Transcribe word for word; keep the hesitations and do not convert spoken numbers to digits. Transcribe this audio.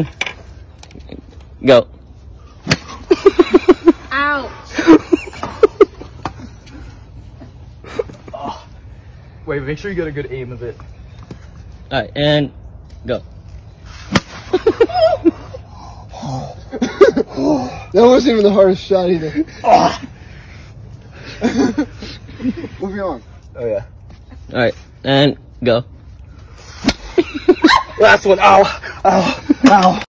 Go. Ouch. Oh. Wait, make sure you get a good aim of it. Alright, and go. That wasn't even the hardest shot either. Oh. Moving on. Oh yeah. Alright, and go. Last one. Ow. Ow. Ow.